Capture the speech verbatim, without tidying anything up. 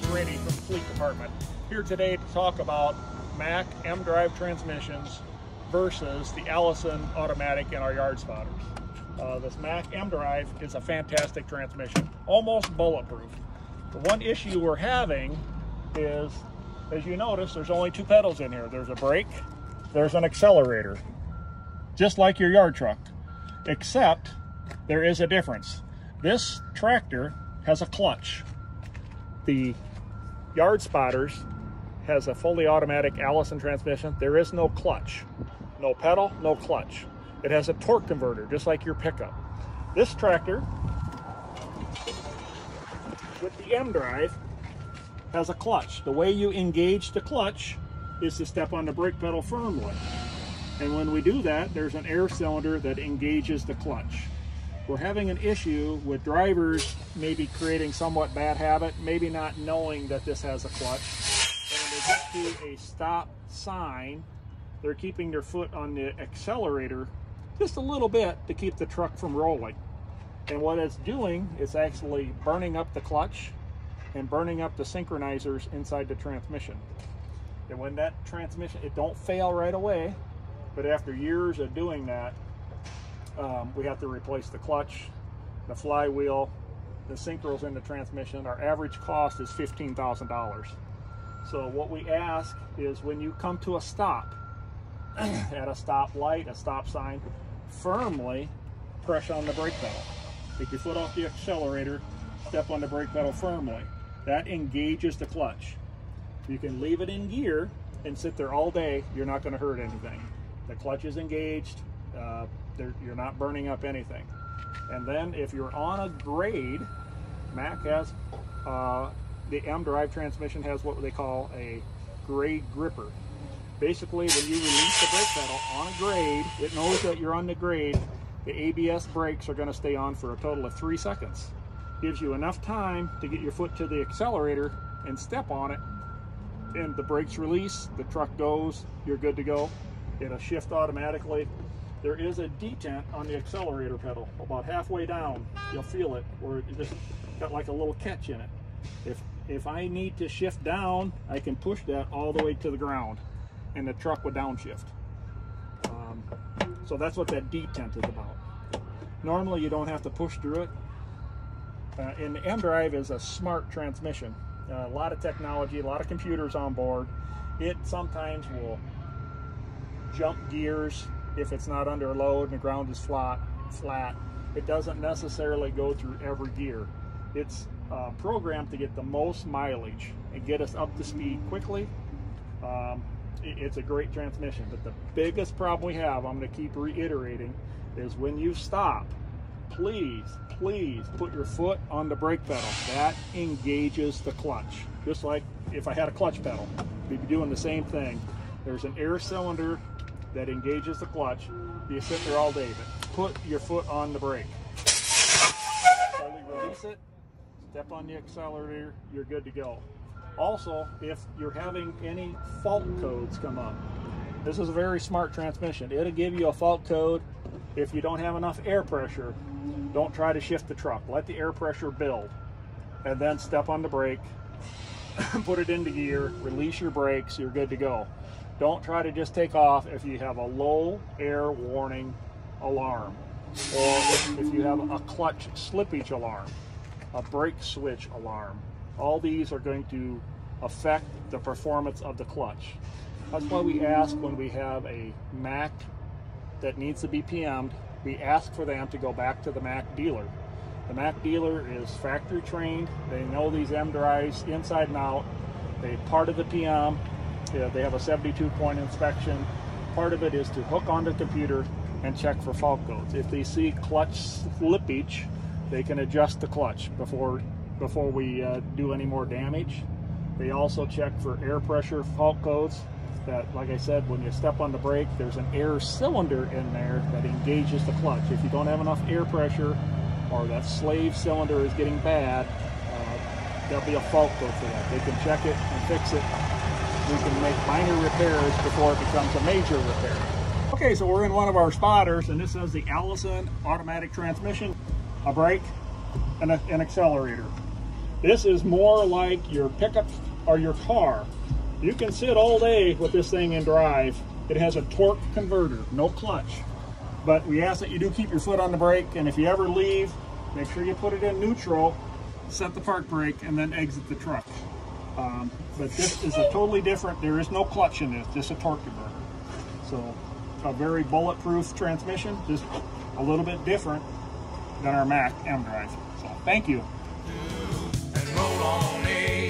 Travis Rainey from the Fleet Department, here today to talk about Mack M-Drive transmissions versus the Allison automatic in our yard spotters. Uh, this Mack M-Drive is a fantastic transmission, almost bulletproof. The one issue we're having is, as you notice, there's only two pedals in here. There's a brake, there's an accelerator, just like your yard truck, except there is a difference. This tractor has a clutch. The yard spotters has a fully automatic Allison transmission. There is no clutch, no pedal, no clutch. It has a torque converter, just like your pickup. This tractor, with the M-Drive, has a clutch. The way you engage the clutch is to step on the brake pedal firmly. And when we do that, there's an air cylinder that engages the clutch. We're having an issue with drivers maybe creating somewhat bad habit, maybe not knowing that this has a clutch. And when they get to a stop sign, they're keeping their foot on the accelerator just a little bit to keep the truck from rolling. And what it's doing is actually burning up the clutch and burning up the synchronizers inside the transmission. And when that transmission, it don't fail right away, but after years of doing that, um, we have to replace the clutch, the flywheel, the synchros in the transmission. Our average cost is fifteen thousand dollars. So what we ask is, when you come to a stop, at a stop light, a stop sign, firmly press on the brake pedal. Take your foot off the accelerator, step on the brake pedal firmly. That engages the clutch. You can leave it in gear and sit there all day. You're not going to hurt anything. The clutch is engaged. Uh, you're not burning up anything. And then if you're on a grade, Mack has, uh, the M-Drive transmission has what they call a grade gripper. Basically, when you release the brake pedal on a grade, it knows that you're on the grade. The A B S brakes are going to stay on for a total of three seconds. Gives you enough time to get your foot to the accelerator and step on it, and the brakes release, the truck goes, you're good to go. It'll shift automatically. There is a detent on the accelerator pedal. About halfway down, you'll feel it, where it just got like a little catch in it. If, if I need to shift down, I can push that all the way to the ground, and the truck would downshift. Um, so that's what that detent is about. Normally you don't have to push through it. Uh, and the M-Drive is a smart transmission. Uh, a lot of technology, a lot of computers on board. It sometimes will jump gears if it's not under load and the ground is flat. flat. It doesn't necessarily go through every gear. It's uh, programmed to get the most mileage and get us up to speed quickly. Um, it, it's a great transmission, but the biggest problem we have, I'm going to keep reiterating, is when you stop, please, please put your foot on the brake pedal. That engages the clutch. Just like if I had a clutch pedal, we'd be doing the same thing. There's an air cylinder that engages the clutch. You sit there all day, but put your foot on the brake. Slowly release it, step on the accelerator, you're good to go. Also, if you're having any fault codes come up, this is a very smart transmission. It'll give you a fault code. If you don't have enough air pressure, don't try to shift the truck. Let the air pressure build, and then step on the brake, put it into gear, release your brakes, you're good to go. Don't try to just take off if you have a low air warning alarm, or if, if you have a clutch slippage alarm, a brake switch alarm. All these are going to affect the performance of the clutch. That's why we ask, when we have a Mack that needs to be P M'd, we ask for them to go back to the Mack dealer. The Mack dealer is factory trained. They know these M-Drives inside and out. They part of the P M. Yeah, they have a seventy-two point inspection. Part of it is to hook onto the computer and check for fault codes. If they see clutch slippage, they can adjust the clutch before before we uh, do any more damage. They also check for air pressure fault codes. That, like I said, when you step on the brake, there's an air cylinder in there that engages the clutch. If you don't have enough air pressure, or that slave cylinder is getting bad, uh, there'll be a fault code for that. They can check it and fix it. We can make minor repairs before it becomes a major repair. Okay, so we're in one of our spotters, and this is the Allison automatic transmission, a brake, and a, an accelerator. This is more like your pickup or your car. You can sit all day with this thing in drive. It has a torque converter, no clutch. But we ask that you do keep your foot on the brake, and if you ever leave, make sure you put it in neutral, set the park brake, and then exit the truck. Um, but this is a totally different, there is no clutch in this, just a torque converter. So a very bulletproof transmission, just a little bit different than our Mack M-Drive. So thank you. And roll on in.